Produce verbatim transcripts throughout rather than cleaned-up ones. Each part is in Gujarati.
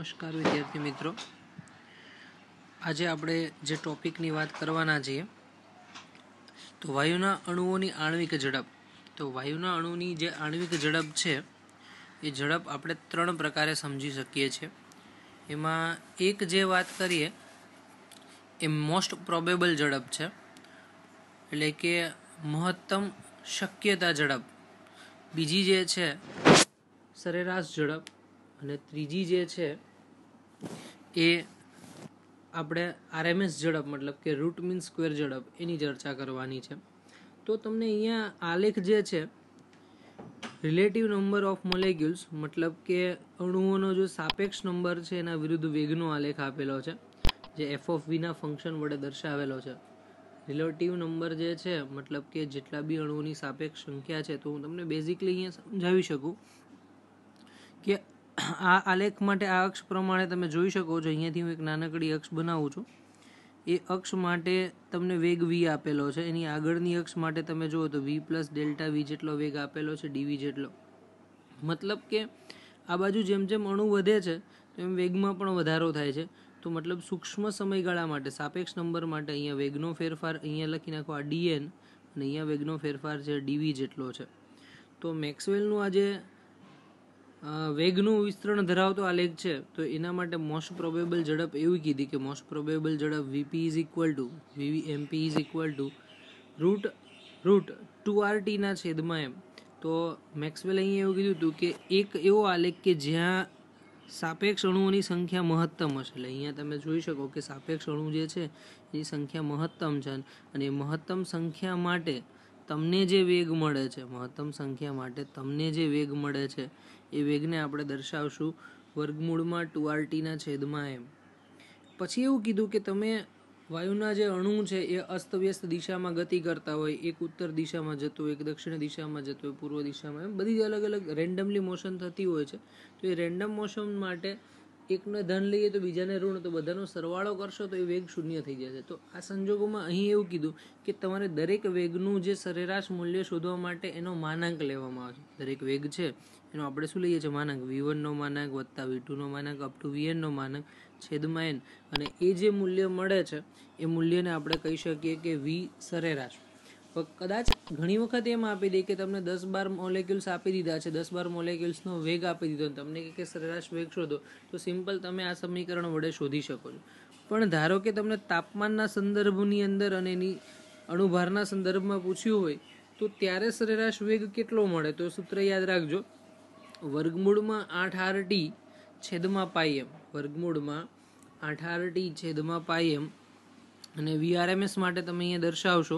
નમસ્કાર વિદ્યાર્થી મિત્રો, આજે આપણે જે ટોપિકની વાત કરવાના છીએ તો વાયુના અણુઓની આણ્વિક ઝડપ. તો વાયુના અણુની જે આણ્વિક ઝડપ છે એ ઝડપ આપણે ત્રણ પ્રકારે સમજી શકીએ છીએ. એમાં એક જે વાત કરીએ એ મોસ્ટ પ્રોબેબલ ઝડપ છે, એટલે કે મહત્તમ શક્યતા ઝડપ. બીજી જે છે સરેરાશ ઝડપ, અને ત્રીજી જે છે એ આપણે આરએમએસ ઝડપ મતલબ કે રૂટ મીન સ્ક્વેર ઝડપ એની ચર્ચા કરવાની છે. તો તમને અહીંયા આલેખ જે છે રિલેટિવ નંબર ઓફ મોલેક્યુલ્સ મતલબ કે અણુઓનો જો સાપેક્ષ નંબર છે એના વિરુદ્ધ વેગનો આલેખ આપેલો છે, જે એફ ઓફ વીના ફંક્શન વડે દર્શાવેલો છે. રિલેટિવ નંબર જે છે મતલબ કે જેટલા બી અણુઓની સાપેક્ષ સંખ્યા છે, તો હું તમને બેઝિકલી અહીંયા સમજાવી શકું કે આ આલેખ માટે આ અક્ષ પ્રમાણે તમે જોઈ શકો છો. અહીંયાથી હું એક નાનકડી અક્ષ બનાવું છું. એ અક્ષ માટે તમને વેગ વી આપેલો છે. એની આગળની અક્ષ માટે તમે જુઓ તો વી પ્લસ ડેલ્ટા વી જેટલો વેગ આપેલો છે, ડીવી જેટલો. મતલબ કે આ બાજુ જેમ જેમ અણુ વધે છે તેમ વેગમાં પણ વધારો થાય છે. તો મતલબ સૂક્ષ્મ સમયગાળા માટે સાપેક્ષ નંબર માટે અહીંયા વેગનો ફેરફાર અહીંયા લખી નાખો આ ડીએન, અને અહીંયા વેગનો ફેરફાર છે ડીવી જેટલો છે. તો મેક્સવેલનું આ જે વેગનું વિસ્તરણ ધરાવતો આલેખ છે, તો એના માટે મોસ્ટ પ્રોબેબલ ઝડપ એવી કીધી કે મોસ્ટ પ્રોબેબલ ઝડપ VP is equal to VV MP is equal to root root two R ટીના છેદમાં એમ. તો મેક્સવેલ અહીંયા એવું કીધું હતું કે એક એવો આલેખ કે જ્યાં સાપેક્ષ અણુઓની સંખ્યા મહત્તમ હશે. એટલે અહીંયા તમે જોઈ શકો કે સાપેક્ષ અણુ જે છે એની સંખ્યા મહત્તમ છે, અને એ મહત્તમ સંખ્યા માટે તમને જે વેગ મળે છે મહત્તમ સંખ્યા માટે તમને જે વેગ મળે છે એ વેગને આપણે દર્શાવશું વર્ગમૂળમાં ટુ આર ટીના છેદમાં એમ. પછી એવું કીધું કે તમે વાયુના જે અણુ છે એ અસ્તવ્યસ્ત દિશામાં ગતિ કરતા હોય, એક ઉત્તર દિશામાં જતો હોય, એક દક્ષિણ દિશામાં જતો હોય, પૂર્વ દિશામાં, એમ બધી અલગ અલગ રેન્ડમલી મોશન થતી હોય છે. તો એ રેન્ડમ મોશન માટે એકને ધન લઈએ તો બીજાને ઋણ, તો બધાનો સરવાળો કરશો તો એ વેગ શૂન્ય થઈ જશે. તો આ સંજોગોમાં અહીં એવું કીધું કે તમારે દરેક વેગનું જે સરેરાશ મૂલ્ય શોધવા માટે એનો માનાંક લેવામાં આવે છે. દરેક વેગ છે એનો આપણે શું લઈએ છીએ માનાંક, વી વનનો માનાંક વત્તા વી ટુનો માનાંક અપ ટુ વીએનનો માનાંક છેદમાં એન, અને એ જે મૂલ્ય મળે છે એ મૂલ્યને આપણે કહી શકીએ કે વી સરેરાશ. કદાચ ઘણી વખત એમ આપી દે કે તમને દસ બાર મોલેક્યુલ્સ આપી દીધા છે, દસ બાર મોલેક્યુલ્સનો વેગ આપી દીધો, તમને કે સરેરાશ વેગ શોધો, તો સિમ્પલ તમે આ સમીકરણ વડે શોધી શકો છો. પણ ધારો કે તમને તાપમાનના સંદર્ભની અંદર અને એની અણુભારના સંદર્ભમાં પૂછ્યું હોય તો ત્યારે સરેરાશ વેગ કેટલો મળે, તો સૂત્ર યાદ રાખજો, વર્ગમૂળમાં આઠ આર ટી છેદમાં પાઈ એમ. વર્ગમૂળમાં આઠ આર ટી છેદમાં પાઈ એમ. અને વીઆરએમએસ માટે તમે અહીંયા દર્શાવશો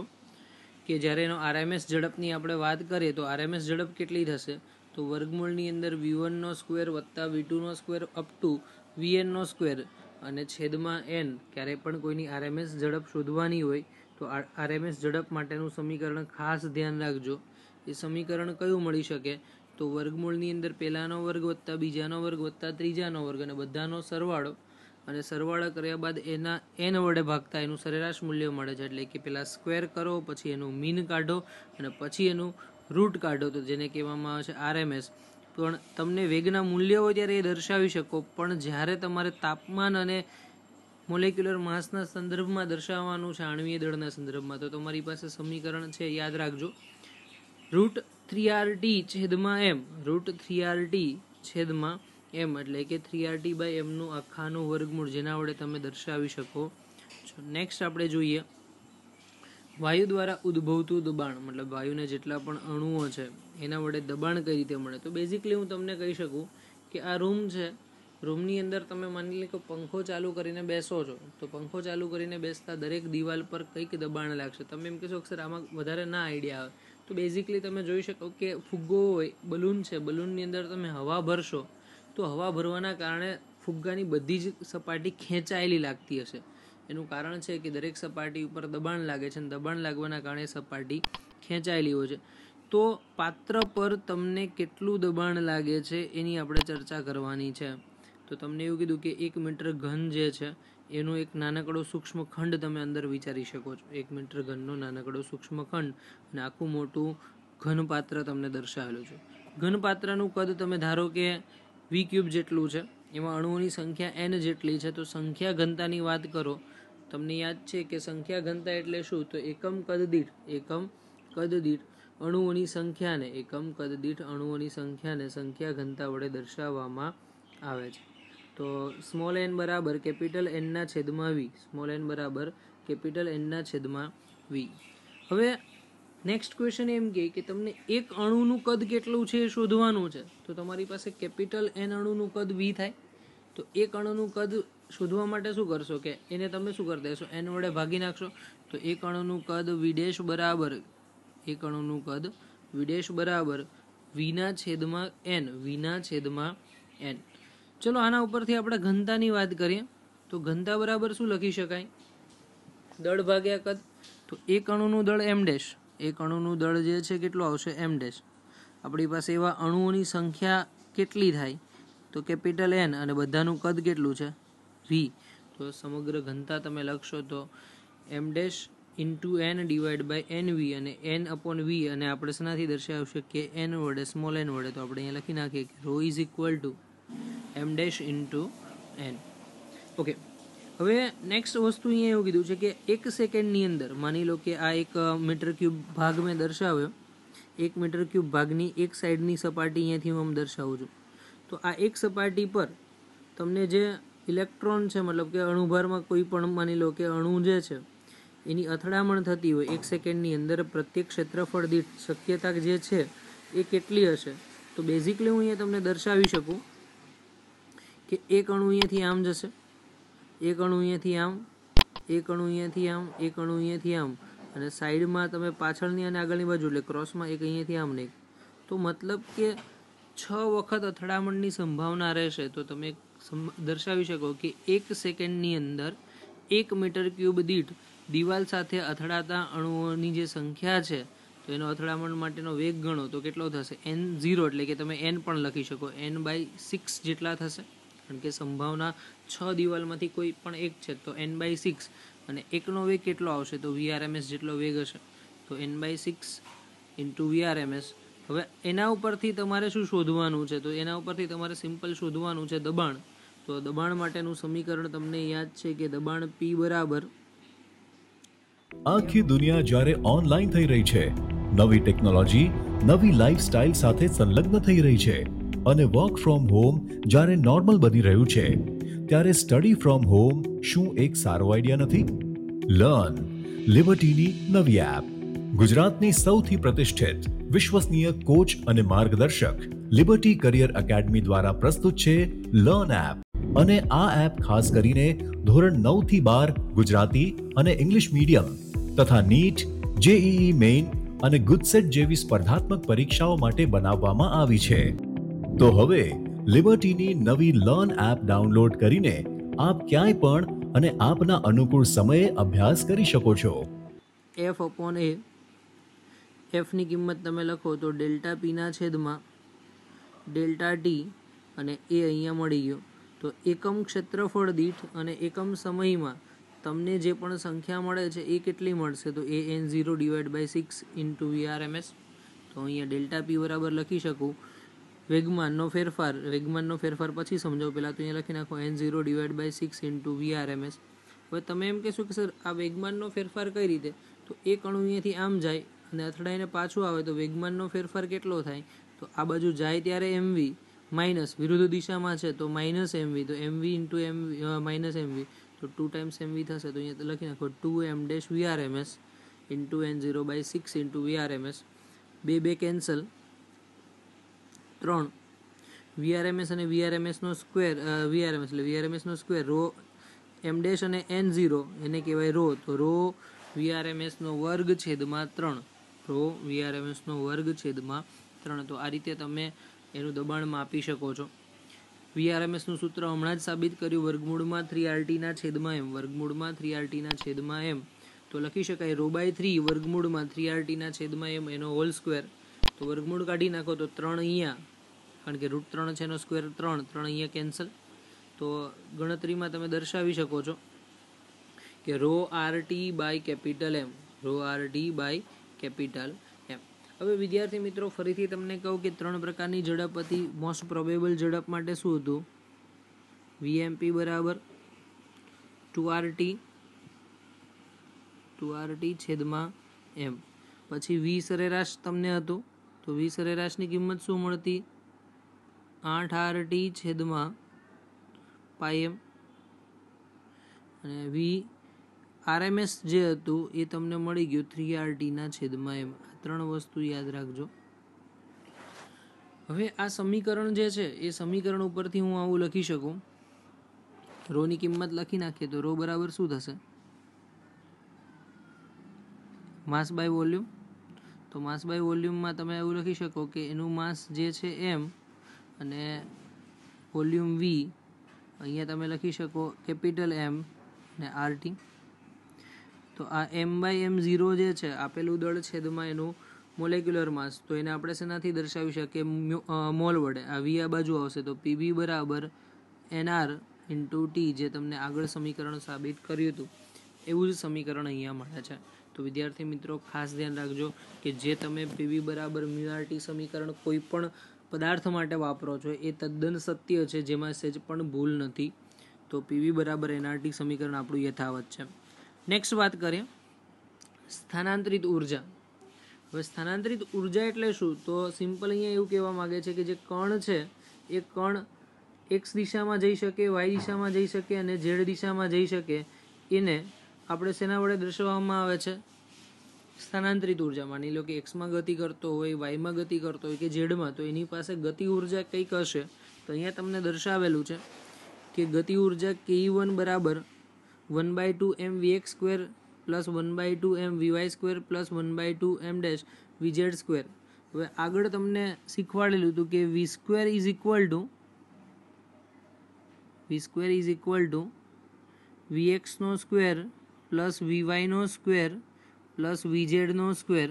કે જ્યારે એનો આરએમએસ ઝડપની આપણે વાત કરીએ તો આરએમએસ ઝડપ કેટલી થશે, તો વર્ગમૂળની અંદર વી વનનો સ્ક્વેર વત્તા વી ટુનો સ્ક્વેર અપ ટુ વીએનનો સ્ક્વેર અને છેદમાં એન. ક્યારેય પણ કોઈની આરએમએસ ઝડપ શોધવાની હોય તો આરએમએસ ઝડપ માટેનું સમીકરણ ખાસ ધ્યાન રાખજો. એ સમીકરણ કયું મળી શકે, તો વર્ગમૂળની અંદર પહેલાનો વર્ગ વત્તા બીજાનો વર્ગ વત્તા ત્રીજાનો વર્ગ અને બધાનો સરવાળો, અને સરવાળા કર્યા બાદ એના એન વડે ભાગતા એનું સરેરાશ મૂલ્ય મળે છે. એટલે કે પહેલાં સ્ક્વેર કરો, પછી એનું મીન કાઢો અને પછી એનું રૂટ કાઢો, તો જેને કહેવામાં આવે છે આરએમએસ. પણ તમને વેગના મૂલ્ય હોય ત્યારે એ દર્શાવી શકો, પણ જ્યારે તમારે તાપમાન અને મોલેક્યુલર માસના સંદર્ભમાં દર્શાવવાનું છે, આણ્વીય દળના સંદર્ભમાં, તો તમારી પાસે સમીકરણ છે, યાદ રાખજો, રૂટ થ્રી આર ટી છેદમાં M. Root three R T છેદમાં એમ એટલે કે થ્રી આર ટી બાય એમનું આખાનું વર્ગમૂળ, જેના વડે તમે દર્શાવી શકો છો. નેક્સ્ટ આપણે જોઈએ વાયુ દ્વારા ઉદ્ભવતું દબાણ, મતલબ વાયુને જેટલા પણ અણુઓ છે એના વડે દબાણ કઈ રીતે મળે. તો બેઝિકલી હું તમને કહી શકું કે આ રૂમ છે, રૂમની અંદર તમે માની લો કે પંખો ચાલુ કરીને બેસો છો, તો પંખો ચાલુ કરીને બેસતા દરેક દિવાલ પર કંઈક દબાણ લાગશે. તમે એમ કહેશો કે સર આમાં વધારે ના આઈડિયા આવે, તો બેઝિકલી તમે જોઈ શકો કે ફુગ્ગો હોય, બલૂન છે, બલૂનની અંદર તમે હવા ભરશો તો હવા ભરવાના કારણે ફુગ્ગાની બધી જ સપાટી ખેંચાયેલી લાગતી હશે. એનું કારણ છે કે દરેક સપાટી ઉપર દબાણ લાગે છે, અને દબાણ લાગવાના કારણે સપાટી ખેંચાયેલી હોય છે. તો પાત્ર પર તમને કેટલું દબાણ લાગે છે એની આપણે ચર્ચા કરવાની છે. તો તમને એવું કીધું કે એક મીટર ઘન જે છે એનો એક નાનકડો સૂક્ષ્મ ખંડ તમે અંદર વિચારી શકો છો. એક મીટર ઘનનો નાનકડો સૂક્ષ્મ ખંડ અને આખું મોટું ઘનપાત્ર તમને દર્શાવેલું છે. ઘનપાત્રનું કદ તમે ધારો કે વી ક્યુબ જેટલું છે, એમાં અણુઓની સંખ્યા એન જેટલી છે. તો સંખ્યા ઘનતાની વાત કરો, તમને યાદ છે કે સંખ્યા ઘનતા એટલે શું? તો એકમ કદ દીઠ એકમ કદ દીઠ અણુઓની સંખ્યાને એકમ કદ દીઠ અણુઓની સંખ્યાને સંખ્યા ઘનતા વડે દર્શાવવામાં આવે છે. તો સ્મોલ એન બરાબર કેપિટલ એનના છેદમાં વી, સ્મોલ એન બરાબર કેપિટલ એનના છેદમાં વી. હવે નેક્સ્ટ ક્વેશ્ચન એમ કહે કે તમને એક અણુનું કદ કેટલું છે એ શોધવાનું છે. તો તમારી પાસે કેપિટલ એન અણુનું કદ વી થાય. તો એક અણુનું કદ શોધવા માટે શું કરશો કે એને તમે શું કરી દેશો? એન વડે ભાગી નાખશો. તો એક અણુનું કદ વિડેશ બરાબર એક અણુનું કદ વિડેશ બરાબર વીના છેદમાં એન, વીના છેદમાં એન. ચલો આના ઉપરથી આપણે ઘનતાની વાત કરીએ. તો ઘનતા બરાબર શું લખી શકાય? દળ ભાગ્યા કદ. તો એક અણુનું દળ એમ ડેશ, એક અણુનું દળ જે છે કેટલું આવશે? M dash. આપણી પાસે એવા અણુઓની સંખ્યા કેટલી થાય? તો કેપિટલ એન અને બધાનું કદ કેટલું છે? વી. તો સમગ્ર ઘનતા તમે લખશો તો M dash into N divide by N V, અને એન અપોન વી, અને આપણે શેનાથી દર્શાવશે કે એન વડે, સ્મોલ એન વડે. તો આપણે અહીંયા લખી નાખીએ કે rho is equal to M dash into N. Okay, હવે નેક્સ્ટ વસ્તુ અહીંયા એવું કીધું છે કે એક સેકન્ડની અંદર માની લો કે આ એક મીટર ક્યુબ ભાગ મેં દર્શાવ્યો. એક મીટર ક્યુબ ભાગની એક સાઈડની સપાટી અહીંયાથી હું આમ દર્શાવું છું. તો આ એક સપાટી પર તમને જે ઇલેક્ટ્રોન છે, મતલબ કે અણુભારમાં કોઈ પણ માની લો કે અણુ જે છે એની અથડામણ થતી હોય એક સેકન્ડની અંદર, પ્રત્યેક ક્ષેત્રફળ દીઠ શક્યતા જે છે એ કેટલી હશે? તો બેઝિકલી હું અહીંયા તમને દર્શાવી શકું કે એક અણુ અહીંયાથી આમ જશે, એક અણુ અહીંયાથી આમ, એક અણુ અહીંયાથી આમ, એક અણુ અહીંયાથી આમ, અને સાઈડમાં તમે પાછળની અને આગળની બાજુ એટલે ક્રોસમાં એક અહીંયાથી આમ ને. તો મતલબ કે છ વખત અથડામણની સંભાવના રહેશે. તો તમે દર્શાવી શકો કે એક સેકન્ડની અંદર એક મીટર ક્યુબ દીઠ દિવાલ સાથે અથડાતા અણુઓની જે સંખ્યા છે, તો એનો અથડામણ માટેનો વેગ ગણો તો કેટલો થશે? એન ઝીરો, એટલે કે તમે એન પણ લખી શકો, એન બાય સિક્સ જેટલા થશે. કારણ કે સંભાવના છ દિવાલમાંથી કોઈ પણ એક છે, તો એન બાય સિક્સ, અને એકનો વેગ કેટલો આવશે? તો વીઆરએમએસ જેટલો વેગ હશે. તો N by six into VRMS. હવે એના ઉપરથી તમારે શું શોધવાનું છે? તો એના ઉપરથી તમારે સિમ્પલ શોધવાનું છે દબાણ. તો દબાણ માટેનું સમીકરણ તમને યાદ છે કે દબાણ પી બરાબર. આખી દુનિયા જ્યારે ઓનલાઈન થઈ રહી છે, નવી ટેકનોલોજી નવી લાઈફસ્ટાઈલ સાથે સંલગ્ન થઈ રહી છે, અને વર્ક ફ્રોમ હોમ જ્યારે નોર્મલ બની રહ્યું છે, ત્યારે સ્ટડી ફ્રોમ હોમ શું એક સારો આઈડિયા નથી? લર્ન લિબર્ટીની નવી એપ. ગુજરાતની સૌથી પ્રતિષ્ઠિત વિશ્વસનીય કોચ અને માર્ગદર્શક લિબર્ટી કરિયર એકેડમી દ્વારા પ્રસ્તુત છે લર્ન એપ. અને આ એપ ખાસ કરીને ધોરણ નવ થી બાર ગુજરાતી અને ઇંગ્લિશ મીડિયમ તથા નીટ, જેઈઈ મેઇન અને ગુજસેટ જેવી સ્પર્ધાત્મક પરીક્ષાઓ માટે બનાવવામાં આવી છે. તો હવે લિબર્ટીની નવી લર્ન એપ ડાઉનલોડ કરીને આપ ક્યાંય પણ અને આપના અનુકૂળ સમયે અભ્યાસ કરી શકો છો. એફ અપોન એ, એફની કિંમત તમે લખો તો ડેલ્ટા પીના છેદમાં ડેલ્ટા ટી, અને એ અહીંયા મળી ગયો. તો એકમ ક્ષેત્રફળ દીઠ અને એકમ સમયમાં તમને જે પણ સંખ્યા મળે છે એ કેટલી મળશે? તો એ N zero divide by six into VRMS. તો અહીંયા ડેલ્ટા પી બરાબર લખી શકું વેગમાનનો ફેરફાર. વેગમાનનો ફેરફાર પછી સમજાવો, પહેલાં તો અહીંયા લખી નાખો N zero divide by six into VRMS. હવે તમે એમ કહેશો કે સર આ વેગમાનનો ફેરફાર કઈ રીતે? તો એક અણુ અહીંયાથી આમ જાય અને અથડાઈને પાછું આવે તો વેગમાનનો ફેરફાર કેટલો થાય? તો આ બાજુ જાય ત્યારે એમવી માઇનસ વિરુદ્ધ દિશામાં છે તો માઇનસ એમવી, તો MV into M minus MV, તો ટુ ટાઈમ્સ એમવી થશે. તો અહીંયા લખી નાખો two M dash VRMS into N zero by six into VRMS. બે બે કેન્સલ, ત્રણ. વીઆરએમએસ અને વીઆરએમએસનો સ્ક્વેર, વીઆરએમએસ એટલે વીઆરએમએસનો સ્ક્વેર, રો એમ ડેશ અને એન ઝીરો એને કહેવાય રો. તો રો વીઆરએમએસનો વર્ગ છેદમાં ત્રણ, રો વીઆરએમએસનો વર્ગ છેદમાં ત્રણ. તો આ રીતે તમે એનું દબાણ માપી શકો છો. વીઆરએમએસનું સૂત્ર હમણાં જ સાબિત કર્યું, વર્ગમૂળમાં થ્રી આરટીના છેદમાં એમ, વર્ગમૂળમાં થ્રી આરટીના છેદમાં એમ. તો લખી શકાય રો બાય થ્રી વર્ગમૂળમાં થ્રી આરટીના છેદમાં એમ એનો હોલ સ્ક્વેર. તો વર્ગમૂળ કાઢી નાખો તો ત્રણ અહીંયા, કારણ કે રૂટ ત્રણ છે એનો સ્ક્વેર ત્રણ, ત્રણ અહીંયા કેન્સલ. તો ગણતરીમાં તમે દર્શાવી શકો છો કે rho R T by capital M, rho R T by capital M. હવે વિદ્યાર્થી મિત્રો ફરીથી તમને કહું કે ત્રણ પ્રકારની ઝડપ હતી. મોસ્ટ પ્રોબેબલ ઝડપ માટે શું હતું? વીએમપી બરાબર two R T two R T છેદમાં એમ. પછી વી સરેરાશ તમને હતું, તો વી સરેરાશની કિંમત શું મળતી? આઠ આર ટી છેદમાં પાઈ એમ. અને વી આરએમએસ જે હતું એ તમને મળી ગયું થ્રી આર ટીના છેદમાં એમ. આ ત્રણ વસ્તુ યાદ રાખજો. હવે આ સમીકરણ જે છે એ સમીકરણ ઉપરથી હું આવું લખી શકું, રોની કિંમત લખી નાખીએ તો રો બરાબર શું થશે? Mass by volume. તો માસ બાય વોલ્યુમમાં તમે એવું લખી શકો કે એનું માસ જે છે એમ અને વોલ્યુમ વી, અહીંયા તમે લખી શકો કેપિટલ એમ અને આર ટી. તો આ એમ બાય એમ ઝીરો જે છે આપેલું દળ છેદમાં એનું મોલેક્યુલર માસ, તો એને આપણે શેનાથી દર્શાવી શકીએ? મોલ વડે. આ વી આ બાજુ આવશે તો પીબી બરાબર એનઆર ઇન્ટુ ટી, જે તમને આગળ સમીકરણ સાબિત કર્યું હતું એવું જ સમીકરણ અહીંયા મળે છે. તો વિદ્યાર્થી મિત્રો ખાસ ધ્યાન રાખજો કે જે તમે પીવી બરાબર મ્યુ ટી સમીકરણ કોઈ પણ પદાર્થ માટે વાપરો છો એ તદ્દન સત્ય છે, જેમાં સહેજ પણ ભૂલ નથી. તો પીવી બરાબર એનઆરટી સમીકરણ આપણું યથાવત છે. નેક્સ્ટ વાત કરીએ સ્થાનાંતરિત ઉર્જા. હવે સ્થાનાંતરિત ઉર્જા એટલે શું? તો સિમ્પલ અહીંયા એવું કહેવા માંગે છે કે જે કણ છે એ કણ એક્સ દિશામાં જઈ શકે, વાય દિશામાં જઈ શકે અને ઝેડ દિશામાં જઈ શકે, એને આપણે શેના વડે દર્શાવવામાં આવે છે? સ્થાનાંતરિત ઉર્જા. માની લો કે એક્સમાં ગતિ કરતો હોય, વાયમાં ગતિ કરતો હોય કે ઝેડમાં, તો એની પાસે ગતિ ઉર્જા કંઈક હશે. તો અહીંયા તમને દર્શાવેલું છે કે ગતિ ઉર્જા કે વન બરાબર one by two M V X square plus one by two M V Y square plus one by two M dash V Z square. હવે આગળ તમને શીખવાડેલું હતું કે V square is equal to V square is equal to V એક્સનો સ્ક્વેર પ્લસ વી વાયનો સ્ક્વેર પ્લસ વી ઝેડનો સ્ક્વેર.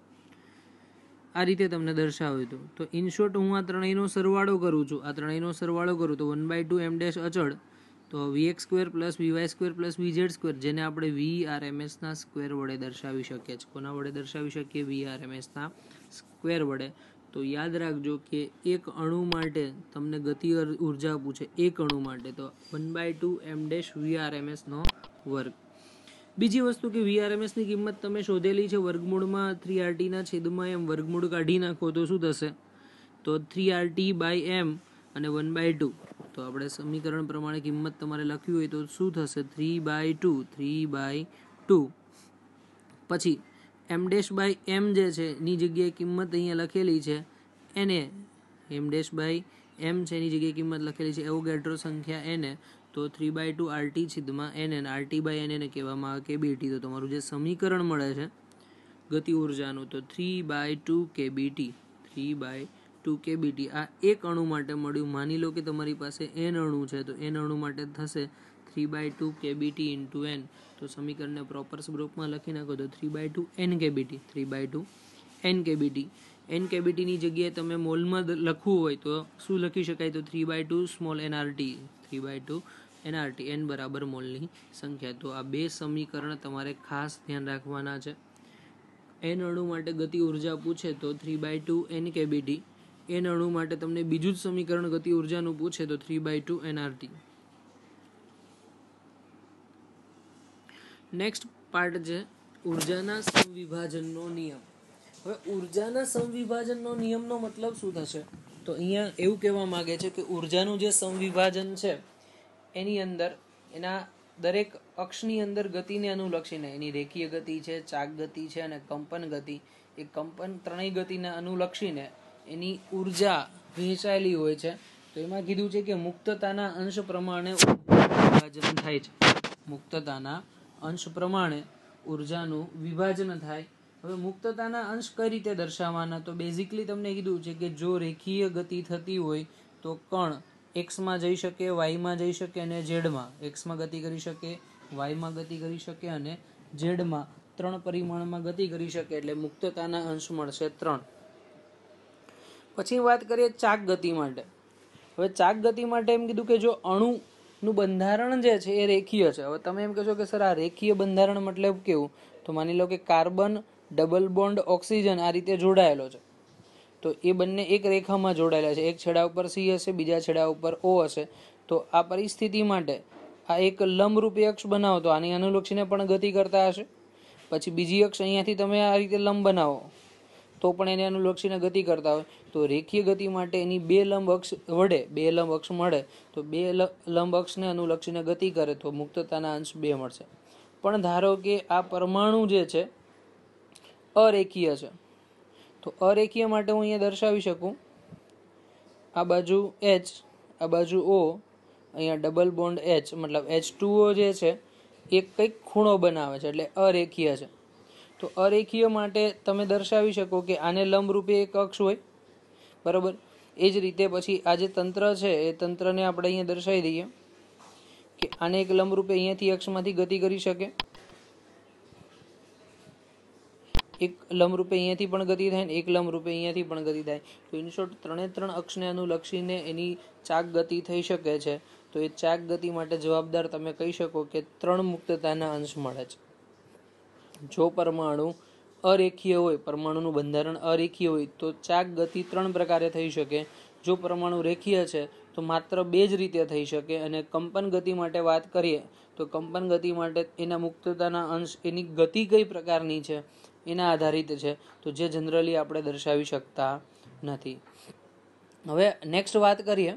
આ રીતે તમને દર્શાવ્યું હતું. તો ઇન શોર્ટ હું આ ત્રણેયનો સરવાળો કરું છું. આ ત્રણેયનો સરવાળો કરું તો one by two M dash અચળ, તો V X square plus V Y square plus V Z square, જેને આપણે વી આર એમ એસના સ્ક્વેર વડે દર્શાવી શકીએ છીએ. કોના વડે દર્શાવી શકીએ? વી આર એમ એસના સ્ક્વેર વડે. તો યાદ રાખજો કે એક અણુ માટે તમને ગતિ ઉર્જા પૂછે, એક અણુ માટે, તો one by two M dash V R M એસનો વર્ગ. બીજી વસ્તુ કે વી આર એમ એસની કિંમત તમે શોધેલી છે વર્ગમૂળમાં થ્રી આર ટીના છેદમાં એમ. વર્ગમૂળ કાઢી નાખો તો શું થશે? તો three R T by M અને વન બાય ટુ. તો આપણે સમીકરણ પ્રમાણે કિંમત તમારે લખવી હોય તો શું થશે? Three by two three by two. પછી એમ ડેશ બાય એમ જે છે એની જગ્યાએ કિંમત અહીંયા લખેલી છે એને, એમ ડેશ બાય એમ છે એની જગ્યાએ કિંમત લખેલી છે એવોગેડ્રો સંખ્યા એને. તો થ્રી બાય ટુ આરટી છેદમાં N N, RT by N એને કહેવામાં આવે કેબીટી. તો તમારું જે સમીકરણ મળે છે ગતિ ઉર્જાનું, તો three by two KBT, three by two KBT. આ એક અણુ માટે મળ્યું. માની લો કે તમારી પાસે એન અણુ છે તો એન અણુ માટે થશે three by two KBT into N. તો સમીકરણને પ્રોપર સ્વરૂપમાં લખી નાખો તો three by two N KBT, three by two N KBT. N કેબીટીની જગ્યાએ તમે મોલમાં લખવું હોય તો શું લખી શકાય? તો three by two small NRT, three by two NRT, N બરાબર મોલની સંખ્યા. તો આ બે સમીકરણ તમારે ખાસ ધ્યાન રાખવાના છે. એન અણુ માટે ગતિ ઉર્જા પૂછે તો three by two N KBT. N અણુ માટે તમને બીજું જ સમીકરણ ગતિ ઉર્જાનું પૂછે તો three by two NRT. Next part છે ઉર્જાના સમવિભાજનનો નિયમ. હવે ઉર્જાના સમવિભાજનનો નિયમનો મતલબ શું થશે? તો અહીંયા એવું કહેવા માંગે છે કે ઉર્જાનું જે સમવિભાજન છે એની અંદર એના દરેક અક્ષની અંદર ગતિને અનુલક્ષીને, એની રેખીય ગતિ છે, ચાક ગતિ છે અને કંપન ગતિ, એ કંપન ત્રણેય ગતિને અનુલક્ષીને એની ઉર્જા વહેંચાયેલી હોય છે. તો એમાં કીધું છે કે મુક્તતાના અંશ પ્રમાણે વિભાજન થાય છે. મુક્તતાના અંશ પ્રમાણે ઉર્જાનું વિભાજન થાય. હવે મુક્તતાના અંશ કઈ રીતે દર્શાવવાના? તો બેઝિકલી તમને કીધું છે કે જો રેખીય ગતિ થતી હોય તો કણ એક્સમાં જઈ શકે, વાયમાં જઈ શકે અને ઝેડમાં. એક્સમાં ગતિ કરી શકે, વાયમાં ગતિ કરી શકે અને ઝેડમાં ત્રણ પરિમાણમાં ગતિ કરી શકે. એટલે મુક્તતાના અંશ મળશે ત્રણ. પછી વાત કરીએ ચાક ગતિ માટે. હવે ચાક ગતિ માટે એમ કીધું કે જો અણુનું બંધારણ જે છે એ રેખીય છે. હવે તમે એમ કહેશો કે સર આ રેખીય બંધારણ મતલબ કેવું? તો માની લો કે કાર્બન ડબલ બોન્ડ ઓક્સિજન આ રીતે જોડાયેલો છે, તો એ બંને એક રેખામાં જોડાયેલા છે. એક છેડા ઉપર સી હશે, બીજા છેડા ઉપર ઓ હશે. તો તો આ પરિસ્થિતિ માટે આ એક લંબરૂપી અક્ષ બનાવો તો આની અનુલક્ષીને પણ ગતિ કરતા હશે. પછી બીજી અક્ષ અહીંયાથી તમે આ રીતે લંબ બનાવો તો પણ એને અનુલક્ષીને ગતિ કરતા હોય. તો રેખીય ગતિ માટે એની બે લંબ અક્ષ વડે બે લંબ અક્ષ મળે તો બે લંબ અક્ષને અનુલક્ષીને ગતિ કરે તો મુક્તતાના અંશ બે મળશે. પણ ધારો કે આ પરમાણુ જે છે અરેખીય છે, તો અરેખીય માટે હું અહીંયા દર્શાવી શકું, આ બાજુ એચ, આ બાજુ ઓ, અહીંયા ડબલ બોન્ડ એચ મતલબ એચ ટુ ઓ જે છે એ કંઈક ખૂણો બનાવે છે એટલે અરેખીય છે. તો અરેખીય માટે તમે દર્શાવી શકો કે આને લંબરૂપે એક અક્ષ હોય, બરાબર. એ જ રીતે પછી આ જે તંત્ર છે એ તંત્રને આપણે અહીંયા દર્શાવી દઈએ કે આને એક લંબરૂપે અહીંયાથી અક્ષમાંથી ગતિ કરી શકે, એક લંબરૂપે અહીંયાથી પણ ગતિ થાય ને એક લંબરૂપે અહીંયાથી પણ ગતિ થાય. તો ઇન શોર્ટ ત્રણે ત્રણ અક્ષને અનુલક્ષીને એની ચાક ગતિ થઈ શકે છે. તો એ ચાક ગતિ માટે જવાબદાર તમે કહી શકો કે ત્રણ મુક્તતાના અંશ મળે છે. જો પરમાણુ અરેખીય હોય, પરમાણુનું બંધારણ અરેખીય હોય તો ચાક ગતિ ત્રણ પ્રકારે થઈ શકે. જો પરમાણુ રેખીય છે તો માત્ર બે જ રીતે થઈ શકે. અને કંપન ગતિ માટે વાત કરીએ તો કંપન ગતિ માટે એના મુક્તતાના અંશ એની ગતિ કઈ પ્રકારની છે એના આધારિત છે, તો જે જનરલી આપણે દર્શાવી શકતા નથી. હવે નેક્સ્ટ વાત કરીએ,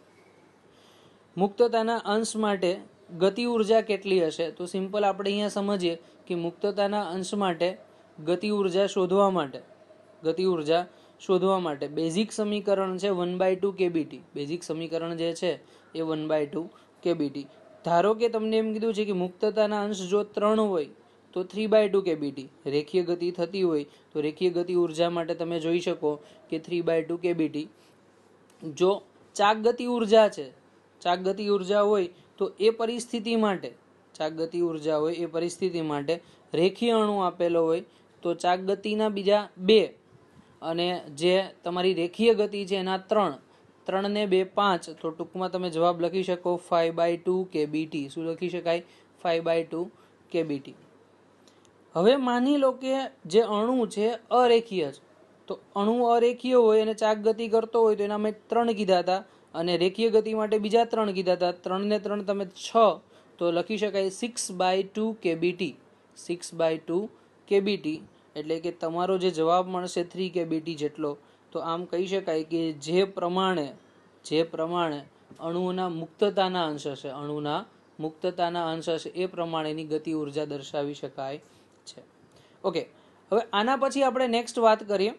મુક્તતાના અંશ માટે ગતિ ઉર્જા કેટલી હશે. તો સિમ્પલ આપણે અહીંયા સમજીએ કે મુક્તતાના અંશ માટે ગતિ ઉર્જા શોધવા માટે ગતિ ઉર્જા શોધવા માટે બેઝિક સમીકરણ છે one by two KBT. Basic સમીકરણ જે છે એ વન બાય ટુ કેબીટી. ધારો કે તમને એમ કીધું છે કે મુક્તતાના અંશ જો ત્રણ હોય તો થ્રી બાય ટુ કેબીટી. રેખીય ગતિ થતી હોય તો રેખીય ગતિ ઉર્જા માટે તમે જોઈ શકો કે થ્રી બાય ટુ કેબીટી. જો ચાક ગતિ ઉર્જા છે, ચાક ગતિ ઉર્જા હોય તો એ પરિસ્થિતિ માટે ચાક ગતિ ઉર્જા હોય એ પરિસ્થિતિ માટે રેખીય અણુ આપેલો હોય તો ચાક ગતિના બીજા બે અને જે તમારી રેખીય ગતિ છે એના ત્રણ ત્રણ ને બે પાંચ. તો ટૂંકમાં તમે જવાબ લખી શકો ફાઈવ બાય ટુ કેબીટી. શું લખી શકાય? Five by two KBT. હવે માની લો કે જે અણુ છે અરેખીય છે, તો અણુ અરેખીય હોય અને ચાક ગતિ કરતો હોય તો એના મેં ત્રણ કીધા હતા અને રેખીય ગતિ માટે બીજા ત્રણ કીધા હતા. ત્રણ ને ત્રણ તમે છ, તો લખી શકાય six by two KBT. Six by two KBT એટલે કે તમારો જે જવાબ મળશે થ્રી કેબીટી જેટલો. તો આમ કહી શકાય કે જે પ્રમાણે જે પ્રમાણે અણુઓના મુક્તતાના અંશ હશે અણુના મુક્તતાના અંશ હશે એ પ્રમાણેની ગતિ ઉર્જા દર્શાવી શકાય છે. ઓકે, હવે આના પછી આપણે નેક્સ્ટ વાત કરીએ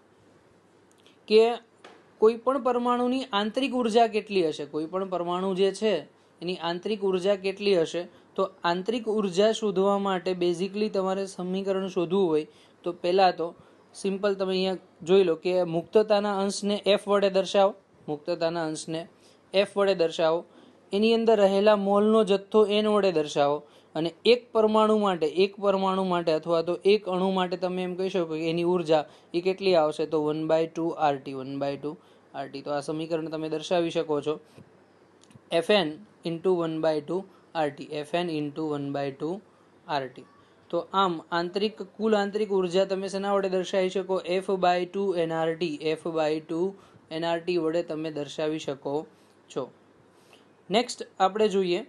કે કોઈ પણ પરમાણુની આંતરિક ઉર્જા કેટલી હશે. કોઈ પણ પરમાણુ જે છે એની આંતરિક ઉર્જા કેટલી હશે. તો આંતરિક ઉર્જા શોધવા માટે બેઝિકલી તમારે સમીકરણ શોધવું હોય તો પહેલા તો સિમ્પલ તમે અહીંયા જોઈ લો કે મુક્તતાના અંશને એફ વડે દર્શાવો. મુક્તતાના અંશને એફ વડે દર્શાવો. એની અંદર રહેલા મોલનો જથ્થો એન વડે દર્શાવો અને એક પરમાણુ માટે એક પરમાણુ માટે અથવા તો એક અણુ માટે તમે એમ કહી શકો કે એની ઉર્જા એ કેટલી આવશે તો one by two RT. One by two RT. તો આ સમીકરણ તમે દર્શાવી શકો છો F N into one by two RT. F N into one by two RT. તો આમ આંતરિક કુલ આંતરિક ઉર્જા તમે શેના વડે દર્શાવી શકો? F by two NRT. F by two NRT વડે તમે દર્શાવી શકો છો. નેક્સ્ટ આપણે જોઈએ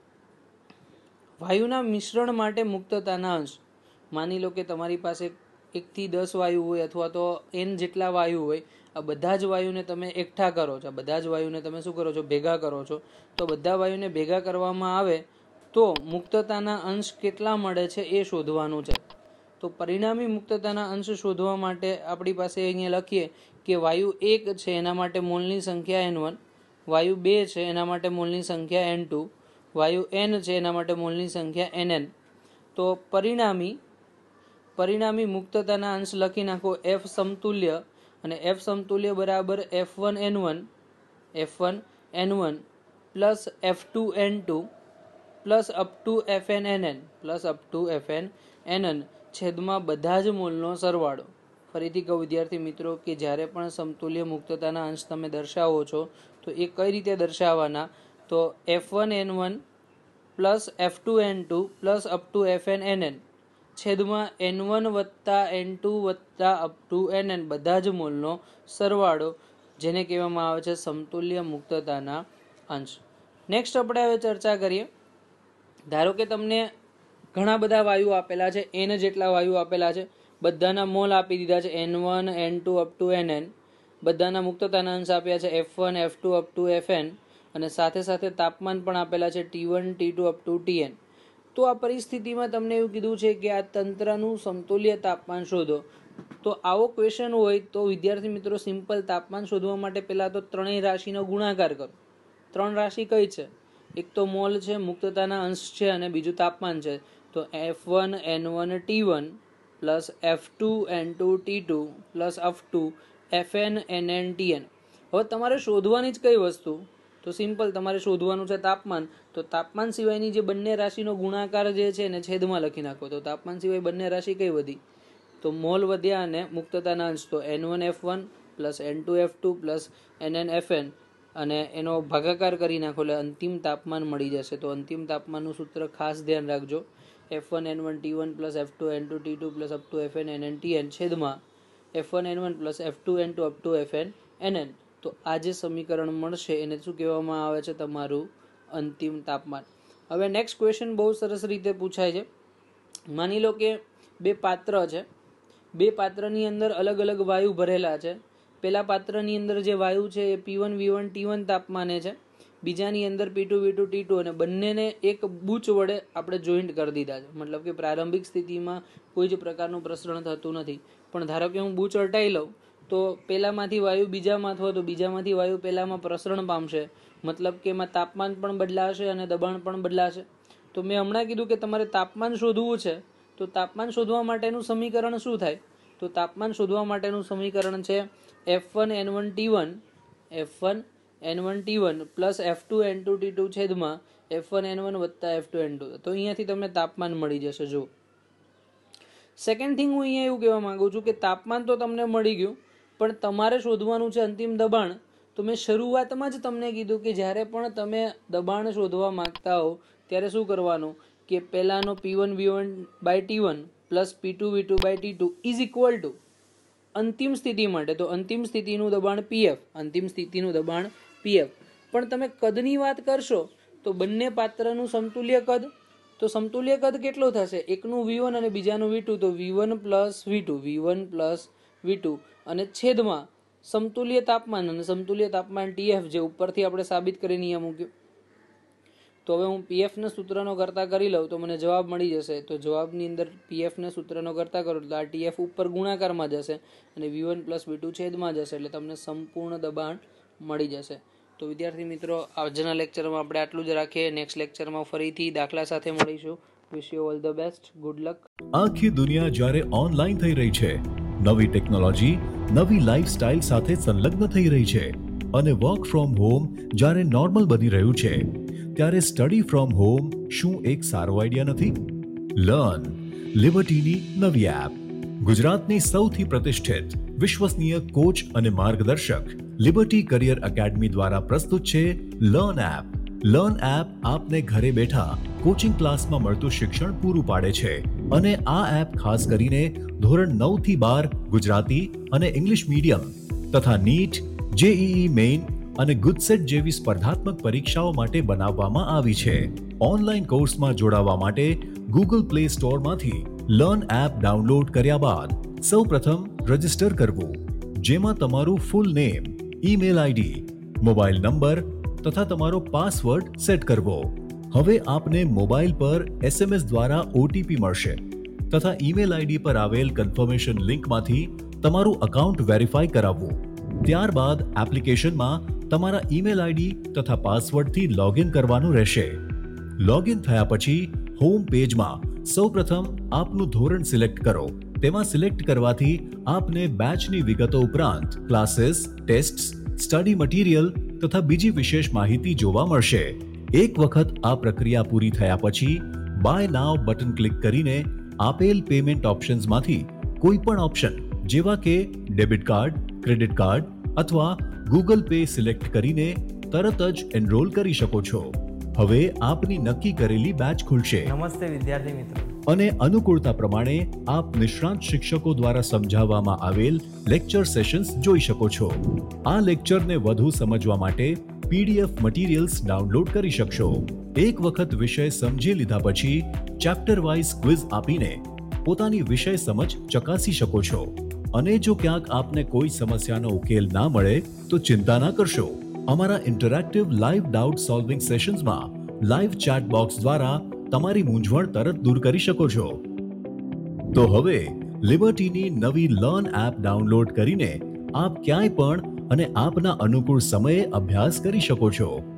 વાયુના મિશ્રણ માટે મુક્તતાના અંશ. માની લો કે તમારી પાસે એકથી દસ વાયુ હોય અથવા તો એન જેટલા વાયુ હોય. આ બધા જ વાયુને તમે એકઠા કરો છો, બધા જ વાયુને તમે શું કરો છો? ભેગા કરો છો. તો બધા વાયુને ભેગા કરવામાં આવે તો મુક્તતાના અંશ કેટલા મળે છે એ શોધવાનું છે. તો પરિણામી મુક્તતાના અંશ શોધવા માટે આપણી પાસે અહીંયા લખીએ કે વાયુ એક છે એના માટે મોલની સંખ્યા એન વન, વાયુ બે છે એના માટે મોલની સંખ્યા એન ટુ, વાયુ એન છે એના માટે મોલની સંખ્યા એન એન. તો પરિણામી પરિણામી મુક્તતાના અંશ લખી નાખો એફ સમતુલ્ય અને એફ સમતુલ્ય બરાબર F one N one F one N one plus F two N two plus up to F N N N plus up to F N N N છેદમાં બધા જ મોલનો સરવાળો. ફરીથી કહું વિદ્યાર્થી મિત્રો કે જ્યારે પણ સમતુલ્ય મુક્તતાના અંશ તમે દર્શાવો છો તો એ કઈ રીતે દર્શાવવાના? તો F one N one plus F two N two plus up to F N N N છેદમાં એન વન વત્તા એન ટુ વત્તા અપ ટુ એન એન બધા જ મોલનો સરવાળો, જેને કહેવામાં આવે છે સમતુલ્ય મુક્તતાના અંશ. નેક્સ્ટ આપણે હવે ચર્ચા કરીએ. ધારો કે તમને ઘણા બધા વાયુ આપેલા છે, એન જેટલા વાયુ આપેલા છે, બધાના મોલ આપી દીધા છે, N one N two up to N N, બધાના મુક્તતાના અંશ આપ્યા છે F one F two up to F N, અને સાથે સાથે તાપમાન પણ આપેલા છે T one T two up to T N. તો આ પરિસ્થિતિમાં તમને એવું કીધું છે કે આ તંત્રનું સમતુલ્ય તાપમાન શોધો. તો આવો ક્વેશ્ચન હોય તો વિદ્યાર્થી મિત્રો સિમ્પલ તાપમાન શોધવા માટે પહેલાં તો ત્રણેય રાશિનો ગુણાકાર કરો. ત્રણ રાશિ કઈ છે? એક તો મોલ છે, મુક્તતાના અંશ છે, અને બીજું તાપમાન છે. તો F one N one T one plus F two N two T two plus up to F N N N T N. હવે તમારે શોધવાની જ કઈ વસ્તુ? તો સિમ્પલ તમારે શોધવાનું છે તાપમાન. તો તાપમાન સિવાયની જે બંને રાશિનો ગુણાકાર જે છે એને છેદમાં લખી નાખો. તો તાપમાન સિવાય બંને રાશિ કઈ વધી? તો મોલ વધ્યા અને મુક્તતાના અંશ. તો N one F one plus N two F two plus N N F N, અને એનો ભાગાકાર કરી નાખો એટલે અંતિમ તાપમાન મળી જશે. તો અંતિમ તાપમાનનું સૂત્ર ખાસ ધ્યાન રાખજો. F one N one T one plus F two N two T two plus up to F N N N T N છેદમાં F one N one plus F two N two up to F N N N. તો આ જે સમીકરણ મળશે એને શું કહેવામાં આવે છે? તમારું અંતિમ તાપમાન. હવે નેક્સ્ટ ક્વેશ્ચન બહુ સરસ રીતે પૂછાય છે. માની લો કે બે પાત્ર છે, બે પાત્રની અંદર અલગ અલગ વાયુ ભરેલા છે. પહેલા પાત્રની અંદર જે વાયુ છે એ P one V one T one તાપમાને છે, બીજાની અંદર P two V two T two, અને બંનેને એક બૂચ વડે આપણે જોઈન્ટ કરી દીધા છે. મતલબ કે પ્રારંભિક સ્થિતિમાં કોઈ જ પ્રકારનું પ્રસરણ થતું નથી. પણ ધારો કે હું બૂચ હટાવી લઉં તો પહેલામાંથી વાયુ બીજામાં અથવા તો બીજામાંથી વાયુ પહેલામાં પ્રસરણ પામશે. મતલબ કે એમાં તાપમાન પણ બદલાશે અને દબાણ પણ બદલાશે. તો મેં હમણાં કીધું કે તમારે તાપમાન શોધવું છે, તો તાપમાન શોધવા માટેનું સમીકરણ શું થાય? તો તાપમાન શોધવા માટેનું સમીકરણ છે F one N one T one F one N one T one plus F two N two T two છેદમાં એફ વન એન વન વત્તા એફ ટુ એન ટુ. તો અહીંયાથી તમને તાપમાન મળી જશે. જો સેકન્ડ થિંગ હું અહીંયા એવું કહેવા માંગુ છું કે તાપમાન તો તમને મળી ગયું, પણ તમારે શોધવાનું છે અંતિમ દબાણ. તો મેં શરૂઆતમાં જ તમને કીધું કે જ્યારે પણ તમે દબાણ શોધવા માંગતા હો ત્યારે શું કરવાનું કે પહેલાનો P one V one by T one plus P two V two by T two is equal to અંતિમ સ્થિતિ માટે તો અંતિમ સ્થિતિનું દબાણ પીએફ, અંતિમ સ્થિતિનું દબાણ પીએફ. પણ તમે કદની વાત કરશો તો બંને પાત્રનું સમતુલ્ય કદ, તો સમતુલ્ય કદ કેટલું થશે? એકનું વી વન અને બીજાનું વી ટુ, તો V one plus V two, V one plus V two, અને છેદમાં સમતુલ્ય તાપમાન અને સમતુલ્ય તાપમાન ટીએફ જે ઉપરથી આપણે સાબિત કરીને અહીંયા મૂક્યું. તો હવે હું પીએફના સૂત્રનો કરતા કરી લઉં તો મને જવાબ મળી જશે. તો જવાબની અંદર પીએફના સૂત્રનો કરતા કરો તો આ ટીએફ ઉપર ગુણાકારમાં જશે અને V one plus V two છેદમાં જશે, એટલે તમને સંપૂર્ણ દબાણ મળી જશે. તો વિદ્યાર્થી મિત્રો, આજના લેક્ચરમાં આપણે આટલું જ રાખીએ. નેક્સ્ટ લેક્ચરમાં ફરીથી દાખલા સાથે મળીશું. Wish you all the best. Good luck. આખી દુનિયા જ્યારે ઓનલાઈન થઈ રહી છે, નવી ટેકનોલોજી નવી લાઈફસ્ટાઈલ સાથે સંલગ્ન થઈ રહી છે અને વર્ક ફ્રોમ હોમ જ્યારે નોર્મલ બની રહ્યું છે, ત્યારે સ્ટડી ફ્રોમ હોમ શું એક સારો આઈડિયા નથી? લર્ન લિબર્ટીની નવી એપ. ગુજરાતની સૌથી પ્રતિષ્ઠિત વિશ્વસનીય કોચ અને માર્ગદર્શક લિબર્ટી કરિયર એકેડમી દ્વારા પ્રસ્તુત છે લર્ન એપ. લર્ન એપ આપને ઘરે બેઠા કોચિંગ ક્લાસમાં મળતું શિક્ષણ પૂરું પાડે છે અને આ એપ ખાસ કરીને ધોરણ નવ થી બાર ગુજરાતી અને ઇંગ્લિશ મીડિયમ તથા નીટ, જેઈઈ મેઇન અને ગુજસેટ જેવી સ્પર્ધાત્મક પરીક્ષાઓ માટે બનાવવામાં આવી છે. ઓનલાઈન કોર્સમાં જોડાવા માટે ગૂગલ પ્લે સ્ટોરમાંથી લર્ન એપ ડાઉનલોડ કર્યા બાદ સૌપ્રથમ રજિસ્ટર કરવું, જેમાં તમારું full name, email ID, mobile number તથા તમારો પાસવર્ડ સેટ કરવો. હવે આપને મોબાઈલ પર એસએમએસ દ્વારા ઓટીપી મળશે તથા ઈમેલ આઈડી પર આવેલ કન્ફર્મેશન લિંકમાંથી તમારું અકાઉન્ટ વેરીફાઈ કરાવવું. ત્યારબાદ એપ્લિકેશનમાં તમારા ઈમેલ આઈડી તથા પાસવર્ડથી લોગિન કરવાનું રહેશે. લોગિન થયા પછી હોમ પેજમાં સૌપ્રથમ આપનું ધોરણ સિલેક્ટ કરો. તેમાં સિલેક્ટ કરવાથી આપને બેચની વિગતો ઉપરાંત ક્લાસીસ, ટેસ્ટ્સ, સ્ટડી મટીરિયલ તથા બીજી વિશેષ માહિતી જોવા મળશે. એક વખત આ પ્રક્રિયા પૂરી થયા પછી બાય નાવ બટન ક્લિક કરીને આપેલ પેમેન્ટ ઓપ્શન્સમાંથી કોઈ પણ ઓપ્શન જેવા કે ડેબિટ કાર્ડ, ક્રેડિટ કાર્ડ અથવા ગૂગલ પે સિલેક્ટ કરીને તરત જ એનરોલ કરી શકો છો. હવે આપની નક્કી કરેલી બેચ ખુલશે. નમસ્તે વિદ્યાર્થી મિત્રો. અને અનુકૂળતા પ્રમાણે આપ નિષ્ણાંત શિક્ષકો દ્વારા સમજાવવામાં આવેલ લેક્ચર સેશન્સ જોઈ શકો છો. આ લેક્ચરને વધુ સમજવા માટે પીડીએફ મટીરિયલ્સ ડાઉનલોડ કરી શકશો. એક વખત વિષય સમજી લીધા પછી ચેપ્ટર વાઇઝ ક્વિઝ આપીને પોતાની વિષય સમજ ચકાસી શકો છો. અને જો ક્યાંક આપને કોઈ સમસ્યાનો ઉકેલ ના મળે તો ચિંતા ના કરશો. અમારા ઇન્ટરેક્ટિવ લાઈવ ડાઉટ સોલ્વિંગ સેશન્સમાં લાઈવ ચેટ બોક્સ દ્વારા તમારી મૂંઝવણ તરત દૂર કરી શકો છો. તો હવે લિબર્ટીની નવી લર્ન એપ ડાઉનલોડ કરીને આપ ક્યાંય પણ અને આપના અનુકૂળ સમયે અભ્યાસ કરી શકો છો.